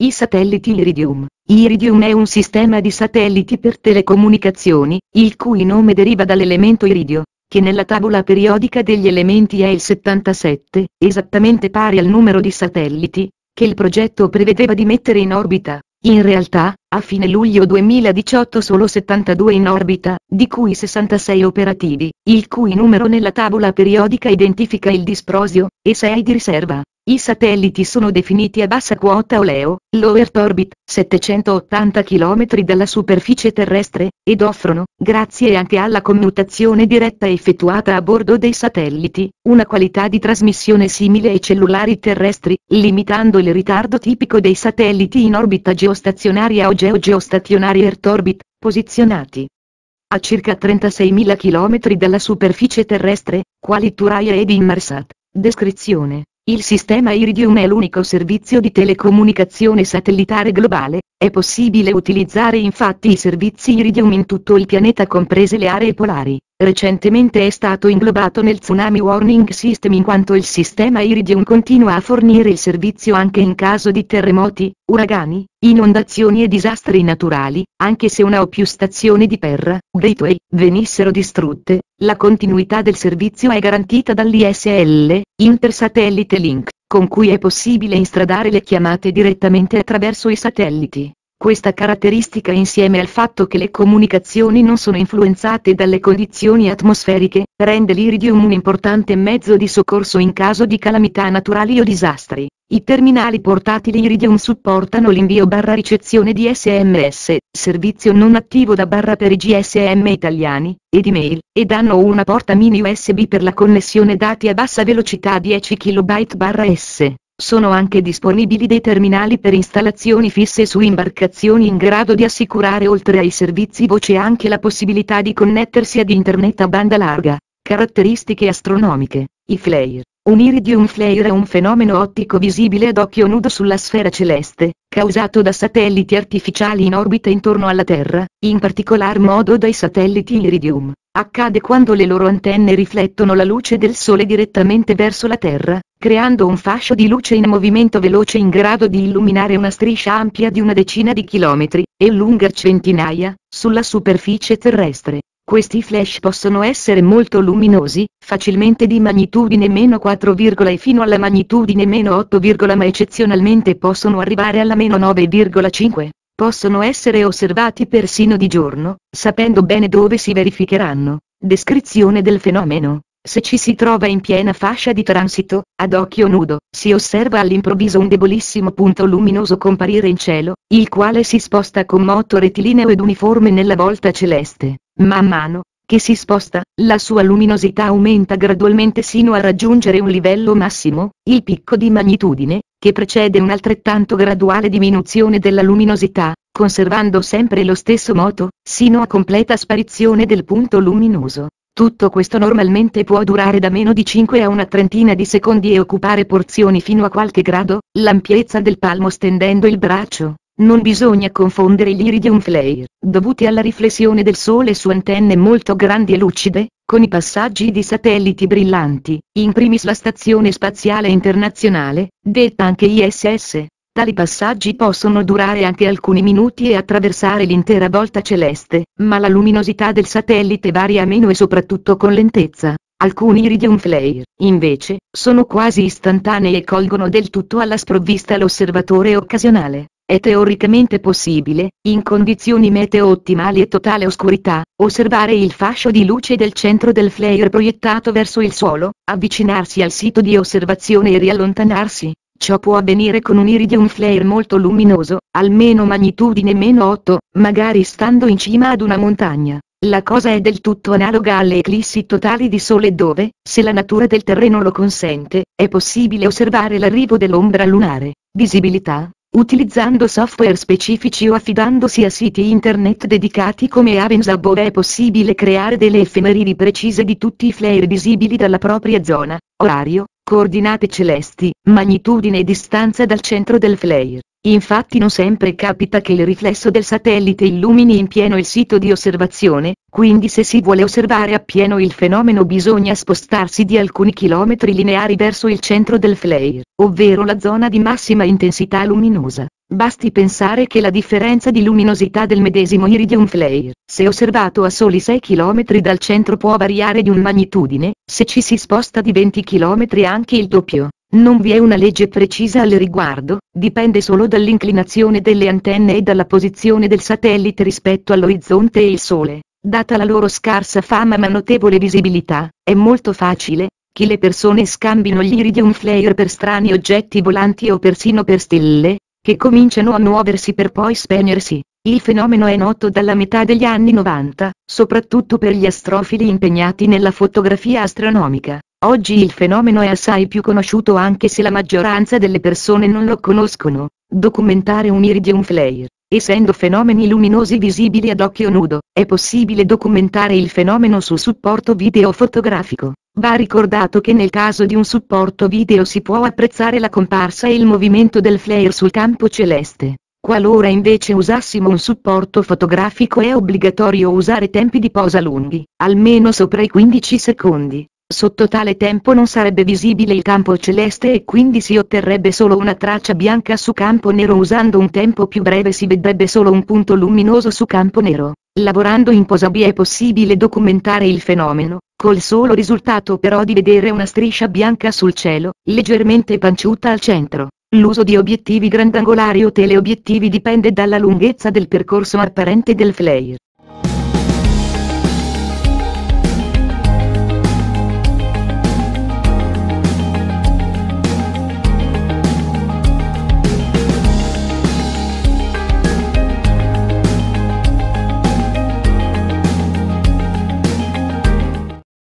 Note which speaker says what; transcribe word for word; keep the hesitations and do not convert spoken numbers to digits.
Speaker 1: I satelliti Iridium. Iridium è un sistema di satelliti per telecomunicazioni, il cui nome deriva dall'elemento iridio, che nella tavola periodica degli elementi è il settantasette, esattamente pari al numero di satelliti che il progetto prevedeva di mettere in orbita. In realtà, a fine luglio duemiladiciotto solo settantadue in orbita, di cui sessantasei operativi, il cui numero nella tavola periodica identifica il disprosio, e sei di riserva. I satelliti sono definiti a bassa quota o L E O, Low Earth Orbit, settecentottanta chilometri dalla superficie terrestre, ed offrono, grazie anche alla commutazione diretta effettuata a bordo dei satelliti, una qualità di trasmissione simile ai cellulari terrestri, limitando il ritardo tipico dei satelliti in orbita geostazionaria o geo-geostazionari Earth Orbit, posizionati a circa trentaseimila chilometri dalla superficie terrestre, quali Thuraya ed Inmarsat. Descrizione. Il sistema Iridium è l'unico servizio di telecomunicazione satellitare globale. È possibile utilizzare infatti i servizi Iridium in tutto il pianeta comprese le aree polari. Recentemente è stato inglobato nel Tsunami Warning System in quanto il sistema Iridium continua a fornire il servizio anche in caso di terremoti, uragani, inondazioni e disastri naturali, anche se una o più stazioni di terra, gateway, venissero distrutte, la continuità del servizio è garantita dall'I S L, Inter-Satellite Link, con cui è possibile instradare le chiamate direttamente attraverso i satelliti. Questa caratteristica insieme al fatto che le comunicazioni non sono influenzate dalle condizioni atmosferiche, rende l'Iridium un importante mezzo di soccorso in caso di calamità naturali o disastri. I terminali portatili Iridium supportano l'invio barra ricezione di S M S, servizio non attivo da barra per i G S M italiani, ed email, ed hanno una porta mini U S B per la connessione dati a bassa velocità dieci chilobyte barra S. Sono anche disponibili dei terminali per installazioni fisse su imbarcazioni in grado di assicurare oltre ai servizi voce anche la possibilità di connettersi ad internet a banda larga. Caratteristiche astronomiche. I flare. Un iridium flare è un fenomeno ottico visibile ad occhio nudo sulla sfera celeste, causato da satelliti artificiali in orbita intorno alla Terra, in particolar modo dai satelliti Iridium. Accade quando le loro antenne riflettono la luce del Sole direttamente verso la Terra, creando un fascio di luce in movimento veloce in grado di illuminare una striscia ampia di una decina di chilometri, e lunga centinaia, sulla superficie terrestre. Questi flash possono essere molto luminosi, facilmente di magnitudine meno quattro, e fino alla magnitudine meno otto, ma eccezionalmente possono arrivare alla meno nove virgola cinque. Possono essere osservati persino di giorno, sapendo bene dove si verificheranno. Descrizione del fenomeno. Se ci si trova in piena fascia di transito, ad occhio nudo, si osserva all'improvviso un debolissimo punto luminoso comparire in cielo, il quale si sposta con moto rettilineo ed uniforme nella volta celeste. Man mano che si sposta, la sua luminosità aumenta gradualmente sino a raggiungere un livello massimo, il picco di magnitudine, che precede un'altrettanto graduale diminuzione della luminosità, conservando sempre lo stesso moto, sino a completa sparizione del punto luminoso. Tutto questo normalmente può durare da meno di cinque a una trentina di secondi e occupare porzioni fino a qualche grado, l'ampiezza del palmo stendendo il braccio. Non bisogna confondere gli iridium flare, dovuti alla riflessione del Sole su antenne molto grandi e lucide, con i passaggi di satelliti brillanti, in primis la Stazione Spaziale Internazionale, detta anche I S S. Tali passaggi possono durare anche alcuni minuti e attraversare l'intera volta celeste, ma la luminosità del satellite varia meno e soprattutto con lentezza. Alcuni iridium flare, invece, sono quasi istantanei e colgono del tutto alla sprovvista l'osservatore occasionale. È teoricamente possibile, in condizioni meteo ottimali e totale oscurità, osservare il fascio di luce del centro del flare proiettato verso il suolo, avvicinarsi al sito di osservazione e riallontanarsi. Ciò può avvenire con un iridium flare molto luminoso, almeno magnitudine meno otto, magari stando in cima ad una montagna. La cosa è del tutto analoga alle eclissi totali di Sole dove, se la natura del terreno lo consente, è possibile osservare l'arrivo dell'ombra lunare. Visibilità. Utilizzando software specifici o affidandosi a siti internet dedicati come Heavensabove è possibile creare delle effemeridi precise di tutti i flare visibili dalla propria zona, orario, coordinate celesti, magnitudine e distanza dal centro del flare. Infatti non sempre capita che il riflesso del satellite illumini in pieno il sito di osservazione, quindi se si vuole osservare appieno il fenomeno bisogna spostarsi di alcuni chilometri lineari verso il centro del flare, ovvero la zona di massima intensità luminosa. Basti pensare che la differenza di luminosità del medesimo iridium flare, se osservato a soli sei chilometri dal centro, può variare di un magnitudine, se ci si sposta di venti chilometri anche il doppio. Non vi è una legge precisa al riguardo, dipende solo dall'inclinazione delle antenne e dalla posizione del satellite rispetto all'orizzonte e il Sole. Data la loro scarsa fama ma notevole visibilità, è molto facile che le persone scambino gli iridium flare per strani oggetti volanti o persino per stelle, che cominciano a muoversi per poi spegnersi. Il fenomeno è noto dalla metà degli anni novanta, soprattutto per gli astrofili impegnati nella fotografia astronomica. Oggi il fenomeno è assai più conosciuto anche se la maggioranza delle persone non lo conoscono. Documentare un iridium flare, essendo fenomeni luminosi visibili ad occhio nudo, è possibile documentare il fenomeno su supporto video fotografico. Va ricordato che nel caso di un supporto video si può apprezzare la comparsa e il movimento del flare sul campo celeste. Qualora invece usassimo un supporto fotografico è obbligatorio usare tempi di posa lunghi, almeno sopra i quindici secondi. Sotto tale tempo non sarebbe visibile il campo celeste e quindi si otterrebbe solo una traccia bianca su campo nero. Usando un tempo più breve si vedrebbe solo un punto luminoso su campo nero. Lavorando in posa B è possibile documentare il fenomeno, col solo risultato però di vedere una striscia bianca sul cielo, leggermente panciuta al centro. L'uso di obiettivi grandangolari o teleobiettivi dipende dalla lunghezza del percorso apparente del flare.